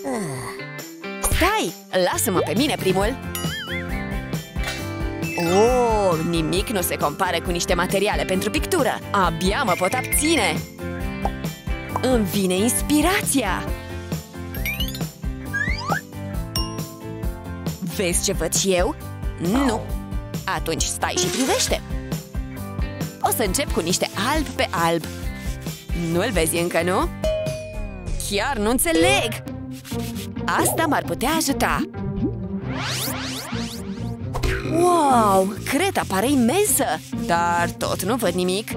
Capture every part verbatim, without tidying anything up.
Stai! Lasă-mă pe mine primul! Oh, nimic nu se compară cu niște materiale pentru pictură! Abia mă pot abține! Îmi vine inspirația! Vezi ce văd și eu? Nu! Atunci stai și privește! O să încep cu niște alb pe alb. Nu-l vezi încă, nu? Chiar nu înțeleg! Asta m-ar putea ajuta! Wow! Creta pare imensă! Dar tot nu văd nimic!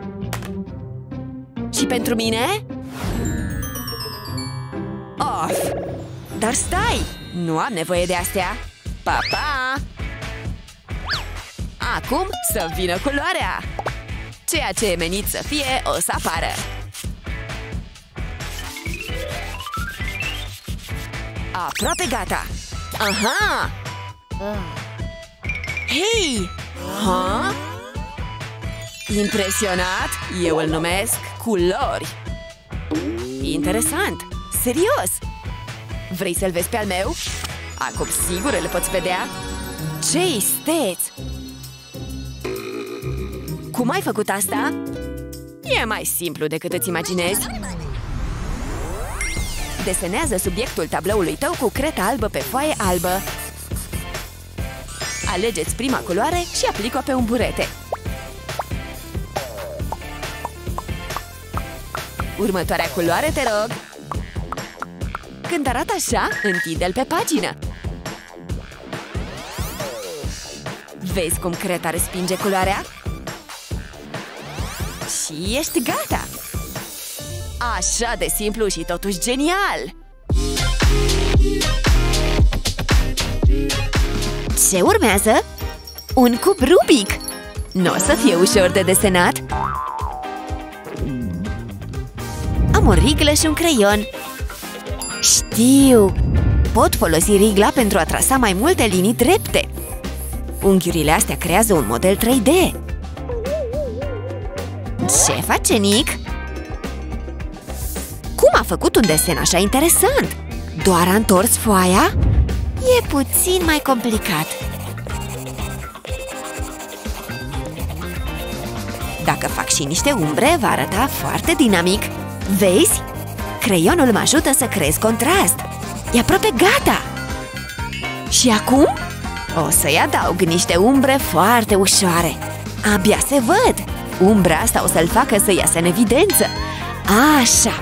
Și pentru mine? Of! Dar stai! Nu am nevoie de astea! Pa, pa! Acum să vină culoarea! Ceea ce e menit să fie o să apară! Aproape gata! Aha! Hei! Ha? Impresionat? Eu îl numesc culori! Interesant! Serios! Vrei să-l vezi pe al meu? Acum sigur îl poți vedea! Ce isteț! Cum ai făcut asta? E mai simplu decât îți imaginezi! Desenează subiectul tabloului tău cu creta albă pe foaie albă. Alegeți prima culoare și aplică-o pe un burete. Următoarea culoare, te rog! Când arată așa, întinde-l pe pagină. Vezi cum creta respinge culoarea? Și ești gata! Așa de simplu și totuși genial! Ce urmează? Un cub Rubik! Nu o să fie ușor de desenat! Am o riglă și un creion. Știu! Pot folosi rigla pentru a trasa mai multe linii drepte. Unghiurile astea creează un model trei D. Ce face Nick? Cum a făcut un desen așa interesant? Doar a întors foaia? E puțin mai complicat. Dacă fac și niște umbre, va arăta foarte dinamic. Vezi? Creionul mă ajută să creez contrast. E aproape gata. Și acum? O să-i adaug niște umbre foarte ușoare. Abia se văd. Umbra asta o să-l facă să iasă în evidență. Așa.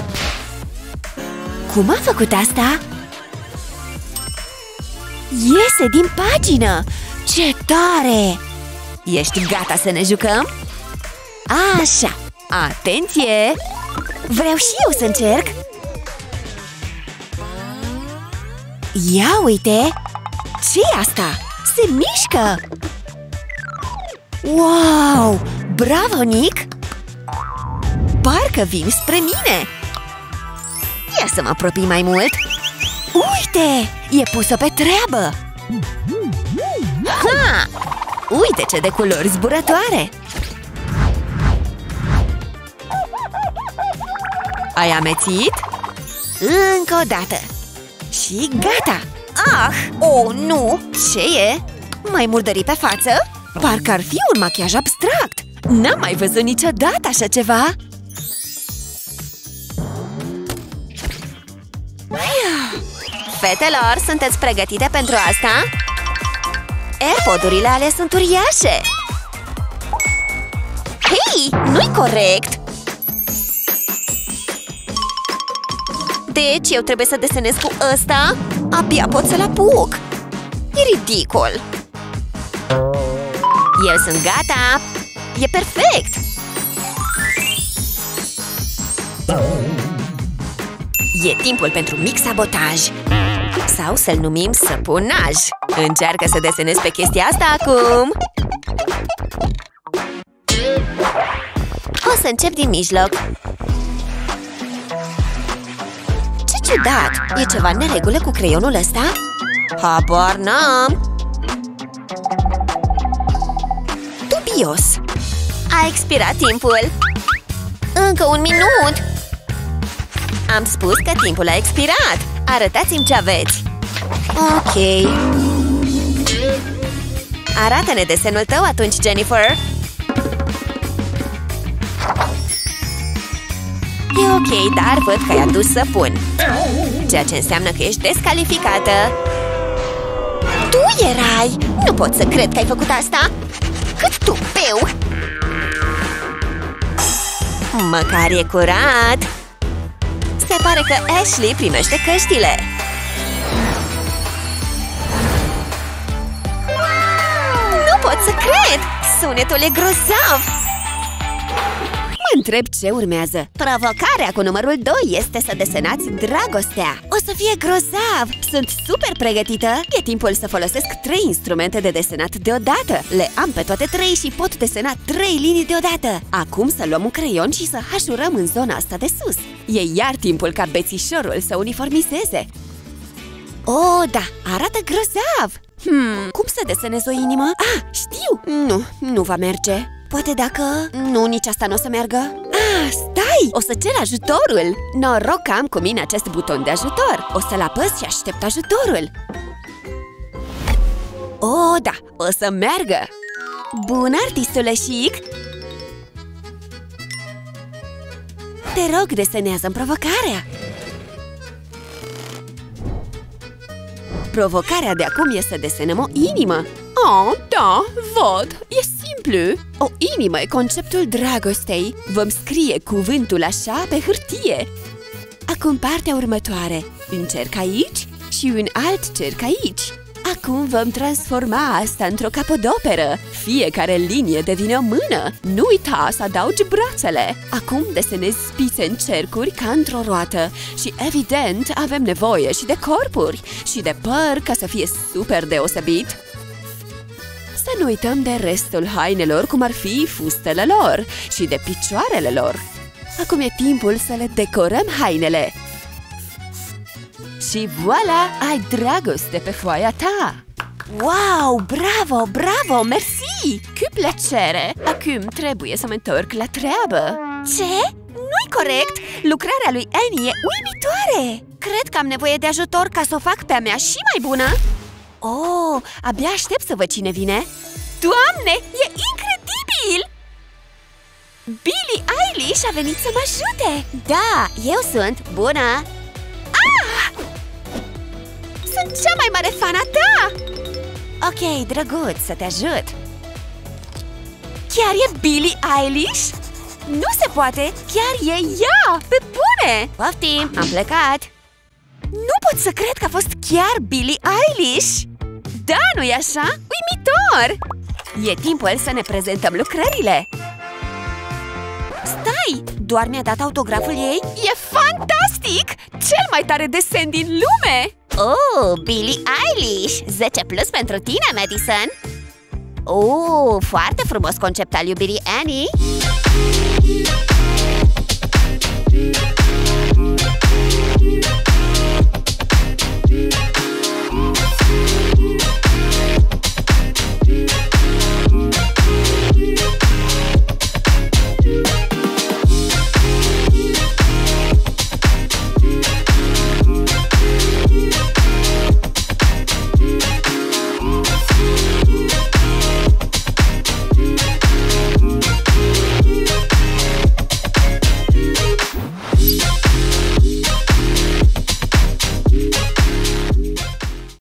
Cum a făcut asta? Iese din pagină! Ce tare! Ești gata să ne jucăm? Așa! Atenție! Vreau și eu să încerc! Ia uite! Ce-i asta? Se mișcă! Wow! Bravo, Nick! Parcă vin spre mine! Ia să mă apropii mai mult! Uite! E pusă pe treabă! Ha! Uite ce de culori zburătoare! Ai amețit? Încă o dată! Și gata! Ah! Oh, nu! Ce e? M-ai murdărit pe față? Parcă ar fi un machiaj abstract! N-am mai văzut niciodată așa ceva! Fetelor, sunteți pregătite pentru asta? AirPod-urile alea sunt uriașe! Hei, nu-i corect! Deci eu trebuie să desenez cu ăsta? Abia pot să-l apuc! E ridicol! Eu sunt gata! E perfect! E timpul pentru mic sabotaj! Sau să-l numim săpunaj! Încearcă să desenezi pe chestia asta acum! O să încep din mijloc! Ce ciudat! E ceva în neregulă cu creionul ăsta? Habar n-am! Dubios! A expirat timpul! Încă un minut! Am spus că timpul a expirat! Arătați-mi ce aveți! Ok... Arată-ne desenul tău atunci, Jennifer! E ok, dar văd că ai adus săpun, ceea ce înseamnă că ești descalificată. Tu erai! Nu pot să cred că ai făcut asta! Cât tupeu! Măcar e curat! Se pare că Ashley primește căștile! Nu pot să cred! Sunetul e grozav! Mă întreb ce urmează. Provocarea cu numărul doi este să desenați dragostea. O să fie grozav! Sunt super pregătită! E timpul să folosesc trei instrumente de desenat deodată. Le am pe toate trei și pot desena trei linii deodată. Acum să luăm un creion și să hașurăm în zona asta de sus. E iar timpul ca bețișorul să uniformizeze. Oh, da! Arată grozav! Hmm, cum să desenez o inimă? Ah, știu! Nu, nu va merge. Poate dacă... Nu, nici asta nu o să meargă. Ah, stai! O să cer ajutorul! Noroc că am cu mine acest buton de ajutor. O să-l apăs și aștept ajutorul. Oh, da! O să meargă! Bun, artistule chic! Te rog, desenează-mi provocarea! Provocarea de acum e să desenăm o inimă. Oh, da, văd, e simplu. O inimă e conceptul dragostei. Vom scrie cuvântul așa pe hârtie. Acum partea următoare. Un cerc aici și un alt cerc aici. Acum vom transforma asta într-o capodoperă. Fiecare linie devine o mână. Nu uita să adaugi brațele. Acum desenezi spițe în cercuri ca într-o roată. Și evident avem nevoie și de corpuri și de păr ca să fie super deosebit. Să nu uităm de restul hainelor, cum ar fi fustele lor și de picioarele lor. Acum e timpul să le decorăm hainele. Și voilà, ai dragoste pe foaia ta! Wow, bravo, bravo, merci! Cu plăcere! Acum trebuie să mă întorc la treabă. Ce? Nu-i corect! Lucrarea lui Annie e uimitoare! Cred că am nevoie de ajutor ca să o fac pe a mea și mai bună. Oh, abia aștept să văd cine vine. Doamne, e incredibil! Billie Eilish a venit să mă ajute! Da, eu sunt bună! Ah! Sunt cea mai mare fan a ta! Ok, drăguț, să te ajut! Chiar e Billie Eilish? Nu se poate! Chiar e ea! Pe bune! Poftim, am plecat! Nu pot să cred că a fost chiar Billie Eilish! Da, nu-i așa? Uimitor! E timpul să ne prezentăm lucrările! Stai! Doar mi-a dat autograful ei? E fantastic! Cel mai tare desen din lume! Oh, Billie Eilish! zece plus pentru tine, Madison! Oh, foarte frumos concept al iubirii Annie!